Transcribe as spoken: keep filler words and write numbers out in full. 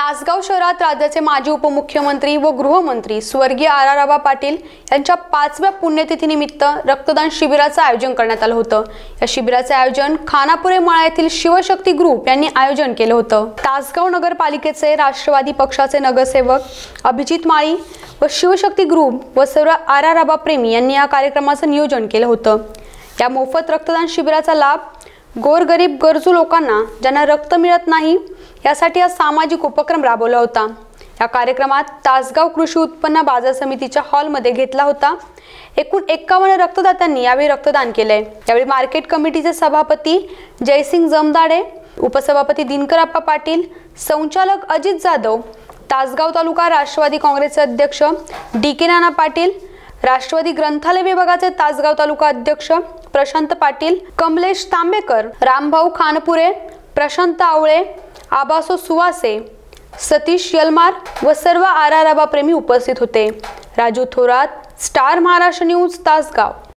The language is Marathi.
तासगाव शहरात राज्याचे माजी उपमुख्यमंत्री व गृहमंत्री स्वर्गीय आर आर आबा पाटील यांच्या पाचव्या पुण्यतिथीनिमित्त रक्तदान शिबिराचं आयोजन करण्यात आलं होतं। या शिबिराचे आयोजन खानापुरे माळा येथील शिवशक्ती ग्रुप यांनी आयोजन केलं होतं। तासगाव नगरपालिकेचे राष्ट्रवादी पक्षाचे नगरसेवक अभिजित माळी व शिवशक्ती ग्रुप व सर्व आर आर आबा प्रेमी यांनी या कार्यक्रमाचं नियोजन केलं होतं। या मोफत रक्तदान शिबिराचा लाभ गोरगरीब गरजू लोकांना ज्यांना रक्त मिळत नाही यासाठी हा सामाजिक उपक्रम राबवला होता। या कार्यक्रमात तासगाव कृषी उत्पन्न बाजार समितीच्या हॉलमध्ये घेतला होता। एकूण एक्कावन्न रक्तदात्यांनी यावेळी रक्तदान केले। यावेळी मार्केट कमिटीचे सभापती जयसिंग जमदाडे, उपसभापती दिनकरप्पा पाटील, संचालक अजित जाधव, तासगाव तालुका राष्ट्रवादी काँग्रेसचे अध्यक्ष डी के नाना पाटील, राष्ट्रवादी ग्रंथालय विभागाचे तासगाव तालुका अध्यक्ष प्रशांत पाटील, कमलेश तांबेकर, रामभाऊ खानपुरे, प्रशांत आवळे, आबासो सुवासे, सतीश यलमार व सर्व आर आर आबा प्रेमी उपस्थित होते। Raju Thorat, star Maharashtra news, Tasgaon.